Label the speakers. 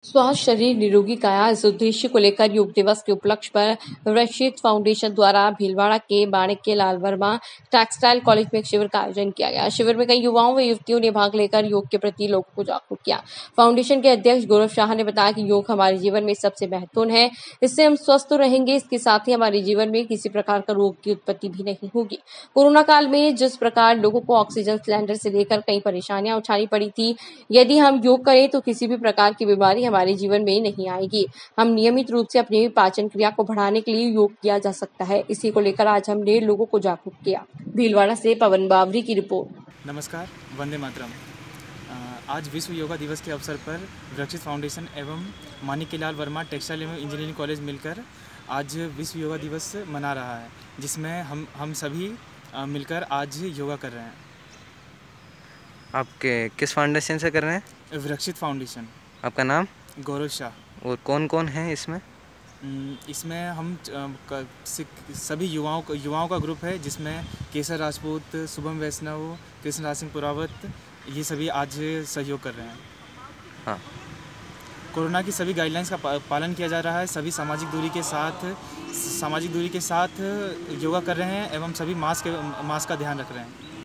Speaker 1: स्वस्थ शरीर निरोगी काया इस उद्देश्य को लेकर योग दिवस के उपलक्ष्य पर वृक्षित फाउंडेशन द्वारा भीलवाड़ा के माणिक्य लाल वर्मा टेक्सटाइल कॉलेज में एक शिविर का आयोजन किया गया। शिविर में कई युवाओं व युवतियों ने भाग लेकर योग के प्रति लोगों को जागरूक किया। फाउंडेशन के अध्यक्ष गौरव शाह ने बताया कि योग हमारे जीवन में सबसे महत्वपूर्ण है, इससे हम स्वस्थ तो रहेंगे, इसके साथ ही हमारे जीवन में किसी प्रकार का रोग की उत्पत्ति भी नहीं होगी। कोरोना काल में जिस प्रकार लोगों को ऑक्सीजन सिलेंडर से लेकर कई परेशानियां उठानी पड़ी थी, यदि हम योग करें तो किसी भी प्रकार की बीमारी हमारे जीवन में नहीं आएगी। हम नियमित रूप से अपनी पाचन क्रिया को बढ़ाने के लिए योग किया जा सकता है। इसी को लेकर आज हमने लोगों को जागरूक किया। भीलवाड़ा से पवन बावरी की रिपोर्ट।
Speaker 2: नमस्कार, वंदे मातरम। आज विश्व योगा दिवस के अवसर पर वृक्षित फाउंडेशन एवं माणिक्य लाल वर्मा टेक्सटाइल एवं इंजीनियरिंग कॉलेज मिलकर आज विश्व योगा दिवस मना रहा है, जिसमें हम सभी मिलकर आज योगा कर रहे हैं।
Speaker 3: आपके किस फाउंडेशन से कर रहे हैं?
Speaker 2: वृक्षित फाउंडेशन।
Speaker 3: आपका नाम?
Speaker 2: गौरव शाह।
Speaker 3: और कौन कौन है इसमें?
Speaker 2: इसमें हम सभी युवाओं का ग्रुप है, जिसमें केसर राजपूत, शुभम वैष्णव, कृष्ण राज सिंह पुरावत, ये सभी आज सहयोग कर रहे हैं।
Speaker 3: हाँ,
Speaker 2: कोरोना की सभी गाइडलाइंस का पालन किया जा रहा है। सभी सामाजिक दूरी के साथ योगा कर रहे हैं एवं सभी मास्क का ध्यान रख रहे हैं।